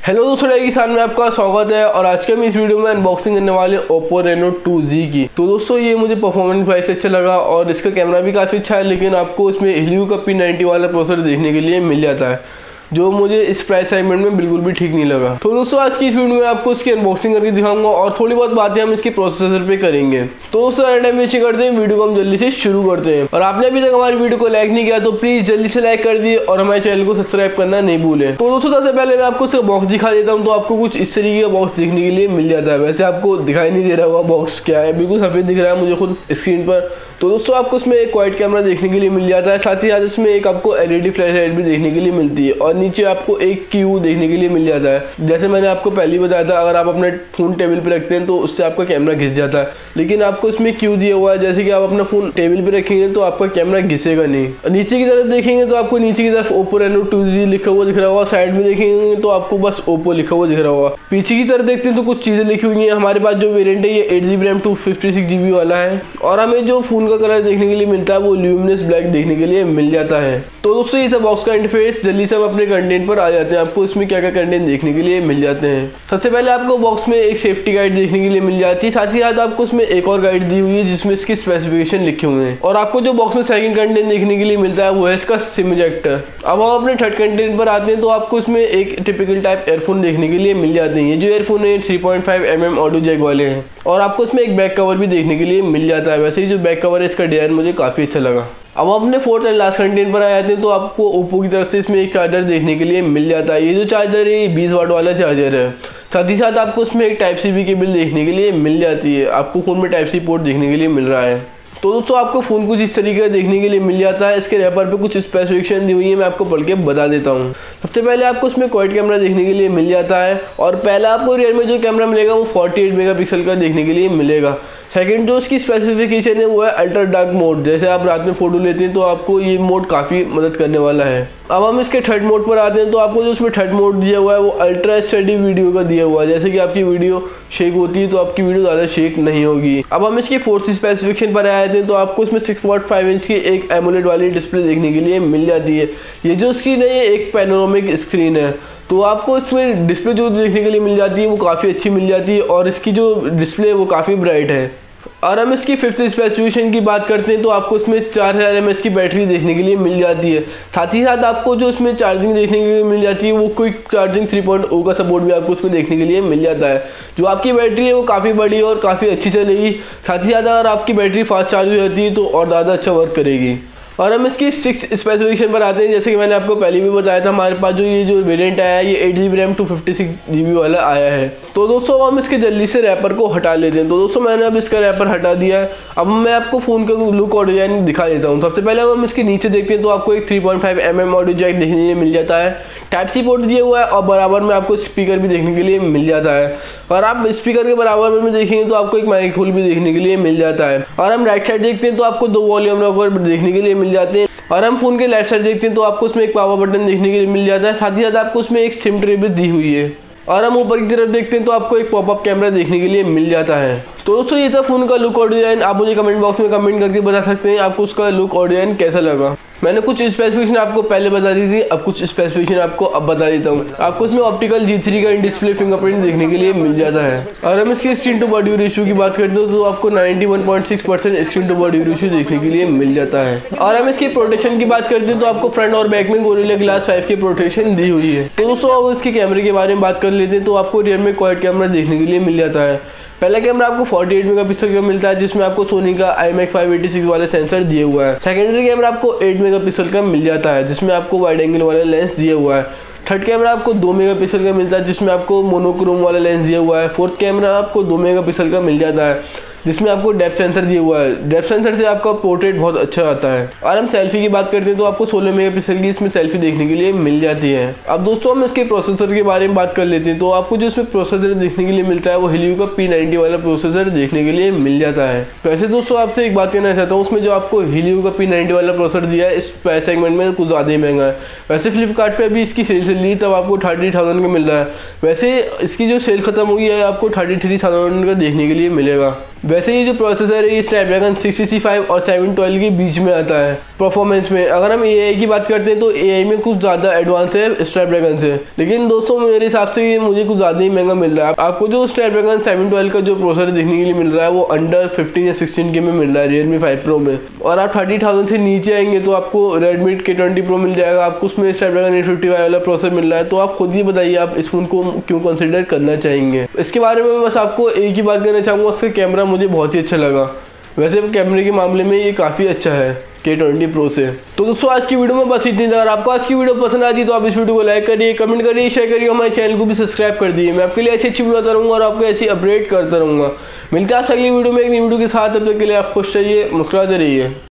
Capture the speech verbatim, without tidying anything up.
Hello दोस्तों, किसान में आपका स्वागत है। और आज के हम इस वीडियो में अनबॉक्सिंग करने वाले Oppo Reno टू जी की। तो दोस्तों ये मुझे परफॉर्मेंस वाइज अच्छा लगा और इसका कैमरा भी काफ़ी अच्छा है, लेकिन आपको इसमें Helio का पी नाइंटी वाला प्रोसेसर देखने के लिए मिल जाता है, जो मुझे इस प्राइस सेगमेंट में बिल्कुल भी ठीक नहीं लगा। तो दोस्तों आज की इस वीडियो में आपको इसकी अनबॉक्सिंग करके दिखाऊंगा और थोड़ी बहुत बातें हम इसके प्रोसेसर पे करेंगे। तो दोस्तों हर टाइम वेस्ट करते हैं, वीडियो को हम जल्दी से शुरू करते हैं। और आपने अभी तक हमारी वीडियो को लाइक नहीं किया तो प्लीज जल्दी से लाइक कर दिए और हमारे चैनल को सब्सक्राइब करना नहीं भूलें। तो दोस्तों सबसे पहले मैं आपको इसका बॉक्स दिखा देता हूँ। तो आपको कुछ इस तरीके का बॉक्स देखने के लिए मिल जाता है। वैसे आपको दिखाई नहीं दे रहा होगा बॉक्स क्या है, बिल्कुल सफेद दिख रहा है मुझे खुद स्क्रीन पर। तो दोस्तों आपको इसमें एक क्वाइट कैमरा देखने के लिए मिल जाता है, साथ ही साथ इसमें एक आपको एलईडी फ्लैश लाइट भी देखने के लिए मिलती है और नीचे आपको एक क्यू देखने के लिए मिल जाता है। जैसे मैंने आपको पहले ही बताया था, अगर आप अपना फोन टेबल पे रखते हैं तो उससे आपका कैमरा घिस जाता है, लेकिन आपको इसमें क्यू दिया हुआ है। जैसे कि आप अपना फोन टेबल पे रखेंगे तो आपका कैमरा घिसेगा नहीं। नीचे की तरफ देखेंगे तो आपको नीचे की तरफ Oppo Reno टू जी लिखा हुआ दिख रहा होगा, साइड में देखेंगे तो आपको बस Oppo लिखा हुआ दिख रहा होगा। पीछे की तरफ देखते हैं तो कुछ चीजें लिखी हुई है। हमारे पास जो वेरिएंट है ये eight GB RAM two fifty six GB वाला है और हमें जो फोन का कलर देखने के लिए मिलता है वो ल्यूमिनस ब्लैक देखने के लिए मिल जाता है। तो दोस्तों ये था बॉक्स का इंटरफेस। जल्दी से हम अपने कंटेंट पर आ जाते हैं। आपको इसमें क्या क्या कंटेंट देखने के लिए मिल जाते हैं। सबसे पहले आपको बॉक्स में एक सेफ्टी गाइड देखने के लिए मिल जाती है, साथ ही साथ आपको उसमें एक और गाइड दी हुई है जिसमें इसकी स्पेसिफिकेशन लिखे हुए हैं। और आपको जो बॉक्स में सेकंड कंटेंट देखने के लिए मिलता है वो है इसका सिम इजेक्टर। अब हम अपने थर्ड कंटेंट पर आते हैं तो आपको इसमें एक टिपिकल टाइप एयरफोन देखने के लिए मिल जाते हैं। जो एयरफोन है three point five M M audio jack वाले हैं और आपको इसमें एक बैक कवर भी देखने के लिए मिल जाता है। वैसे ही जो बैक कवर है इसका डिजाइन मुझे काफी अच्छा लगा। अब हम अपने फोर्थ एंड लास्ट कंटेंट पर आ जाते हैं तो आपको Oppo की तरफ से इसमें एक चार्जर देखने के लिए मिल जाता है। ये जो चार्जर है ये बीस वाट वाला चार्जर है। साथ ही साथ आपको उसमें एक टाइप सी बी केबल देखने के लिए मिल जाती है। आपको फोन में टाइप सी पोर्ट देखने के लिए मिल रहा है। तो दोस्तों आपको फोन कुछ इस तरीके का देखने के लिए मिल जाता है। इसके रैपर पे कुछ स्पेसिफिकेशन दी हुई है, मैं आपको पढ़ के बता देता हूँ। सबसे पहले आपको इसमें क्वाड कैमरा देखने के लिए मिल जाता है और पहला आपको रियर में जो कैमरा मिलेगा वो फोर्टी एट मेगापिक्सल का देखने के लिए मिलेगा। सेकंड जो उसकी स्पेसिफिकेशन है वो है अल्ट्रा डार्क मोड। जैसे आप रात में फोटो लेते हैं तो आपको ये मोड काफ़ी मदद करने वाला है। अब हम इसके थर्ड मोड पर आते हैं तो आपको जो उसमें थर्ड मोड दिया हुआ है वो अल्ट्रा स्टडी वीडियो का दिया हुआ है। जैसे कि आपकी वीडियो शेक होती है तो आपकी वीडियो ज़्यादा शेक नहीं होगी। अब हम इसके फोर्थ स्पेसिफिकेशन पर आए थे तो आपको इसमें सिक्स पॉइंट फाइव इंच की एक एमोलेड वाली डिस्प्ले देखने के लिए मिल जाती है। ये जो स्क्रीन है ये एक पैनोरामिक स्क्रीन है, तो आपको इसमें डिस्प्ले जो देखने के लिए मिल जाती है वो काफ़ी अच्छी मिल जाती है और इसकी जो डिस्प्ले है वो काफ़ी ब्राइट है। और हम इसकी फिफ्थ स्पेसिफिकेशन की बात करते हैं तो आपको इसमें चार हज़ार एम एच की बैटरी देखने के लिए मिल जाती है। साथ ही साथ आपको जो इसमें चार्जिंग देखने के लिए मिल जाती है वो quick charging three point O का सपोर्ट भी आपको उसमें देखने के लिए मिल जाता है। जो आपकी बैटरी है वो काफ़ी बड़ी और काफ़ी अच्छी चलेगी। साथ ही साथ अगर आपकी बैटरी फास्ट चार्ज हो जाती है तो और ज़्यादा अच्छा वर्क करेगी। और हम इसकी सिक्स स्पेसिफिकेशन पर आते हैं। जैसे कि मैंने आपको पहले भी बताया था, हमारे पास जो ये जो वेरिएंट आया है ये eight GB RAM two fifty six GB वाला आया है। तो दोस्तों हम इसके जल्दी से रैपर को हटा लेते हैं। तो दोस्तों मैंने अब इसका रैपर हटा दिया है। अब मैं आपको फ़ोन का लुक और डिजाइन दिखा देता हूँ। सबसे पहले हम इसके नीचे देखते हैं तो आपको एक three point five M M audio jack देखने के लिए मिल जाता है, टाइप सी पोर्ट दिया हुआ है और बराबर में आपको स्पीकर भी देखने के लिए मिल जाता है। और आप स्पीकर के बराबर में देखेंगे तो आपको एक माइक होल भी देखने के लिए मिल जाता है। और हम राइट साइड देखते हैं तो आपको दो वॉल्यूम रॉकर देखने के लिए मिल जाते हैं। और हम फोन के लेफ्ट साइड देखते हैं तो आपको उसमें एक पावर बटन देखने के लिए मिल जाता है। साथ ही साथ आपको उसमें एक सिम ट्रे भी दी हुई है। और हम ऊपर की तरफ देखते हैं तो आपको एक पॉपअप कैमरा देखने के लिए मिल जाता है। तो दोस्तों ये था फोन का लुक और डिजाइन। आप मुझे कमेंट बॉक्स में कमेंट करके बता सकते हैं आपको उसका लुक और डिजाइन कैसा लगा। मैंने कुछ स्पेसिफिकेशन आपको पहले बता दी थी, अब कुछ स्पेसिफिकेशन आपको अब बता देता हूँ। आपको इसमें ऑप्टिकल जी थ्री का इन डिस्प्ले फिंगरप्रिंट देखने के लिए मिल जाता है। और हम इसकी स्क्रीन टू बॉडी रेशियो की बात करते हो तो आपको ninety one point six percent screen to body ratio देखने के लिए मिल जाता है। और हम इसकी प्रोटेक्शन की बात करते हैं तो आपको फ्रंट और बैक में गोरिल्ला ग्लास फाइव की प्रोटेक्शन दी हुई है। तो दोस्तों अब इसके कैमरे के बारे में बात कर लेते हैं तो आपको रियर में क्वाड कैमरा देखने के लिए मिल जाता है। पहला कैमरा आपको फोर्टी एट मेगापिक्सल का मिलता है जिसमें आपको सोनी का I M X five eighty six वाला सेंसर दिया हुआ है। सेकेंडरी कैमरा आपको एट मेगापिक्सल का मिल जाता है जिसमें आपको वाइड एंगल वाला लेंस दिया हुआ है। थर्ड कैमरा आपको दो मेगापिक्सल का मिलता है जिसमें आपको मोनोक्रोम वाला लेंस दिया हुआ है। फोर्थ कैमरा आपको दो मेगापिक्सल का मिल जाता है जिसमें आपको डेप्थ सेंसर दिया हुआ है। डेप्थ सेंसर से आपका पोर्ट्रेट बहुत अच्छा आता है। और हम सेल्फी की बात करते हैं तो आपको सोलह मेगापिक्सल की इसमें सेल्फी देखने के लिए मिल जाती है। अब दोस्तों हम इसके प्रोसेसर के बारे में बात कर लेते हैं तो आपको जो इसमें प्रोसेसर देखने के लिए मिलता है वो Helio का पी नाइंटी वाला प्रोसेसर देखने के लिए मिल जाता है। वैसे दोस्तों आपसे एक बात कहना चाहता हूँ, उसमें जो आपको Helio का पी नाइंटी वाला प्रोसेसर दिया है इस प्राइस सेगमेंट में कुछ ज़्यादा ही महंगा है। वैसे फ्लिपकार्ट पे अभी इसकी सेल चल रही है तब आपको थर्टी थाउजेंड का मिल रहा है। वैसे इसकी जो सेल खत्म हुई है आपको थर्टी थ्री थाउजेंड का देखने के लिए मिलेगा। वैसे ये जो प्रोसेसर है ये स्नैपड्रैगन सिक्स सिक्सटी फाइव और सेवन ट्वेल्व के बीच में आता है परफॉर्मेंस में। अगर हम ए आई की बात करते हैं तो ए आई में कुछ ज़्यादा एडवांस है स्नैपड्रैगन से, लेकिन दोस्तों मेरे हिसाब से ये मुझे कुछ ज़्यादा ही महंगा मिल रहा है। आपको जो स्नैपड्रैगन सेवन ट्वेल्व का जो प्रोसेसर देखने के लिए मिल रहा है वो अंडर फिफ्टीन या सिक्सटीन के में मिल रहा है रियलमी फाइव प्रो में, और आप थर्टी थाउजेंड से नीचे आएंगे तो आपको रेडमी के ट्वेंटी प्रो मिल जाएगा। आपको उसमें स्नैपड्रैगन एट फिफ्टी फाइव वाला प्रोसेसर मिल रहा है, तो आप खुद ही बताइए आप इस फोन को क्यों कंसिडर करना चाहेंगे। इसके बारे में बस आपको एक ही बात कहना चाहूँगा, उसका कैमरा मुझे बहुत ही अच्छा लगा। वैसे कैमरे के मामले में ये काफ़ी अच्छा है के ट्वेंटी प्रो से। तो दोस्तों आज की वीडियो में बस इतनी। अगर आपको आज की वीडियो पसंद आती तो आप इस वीडियो को लाइक करिए, कमेंट करिए, शेयर करिए, हमारे चैनल को भी सब्सक्राइब कर दीजिए। मैं आपके लिए ऐसी अच्छी वीडियो आता रहूँगा और आपको ऐसी अपडेट करता रहूँगा। मिलते हैं आज अगली वीडियो में एक नई वीडियो के साथ। तब तक के लिए आप खुश रहिए, मुस्कुराते रहिए।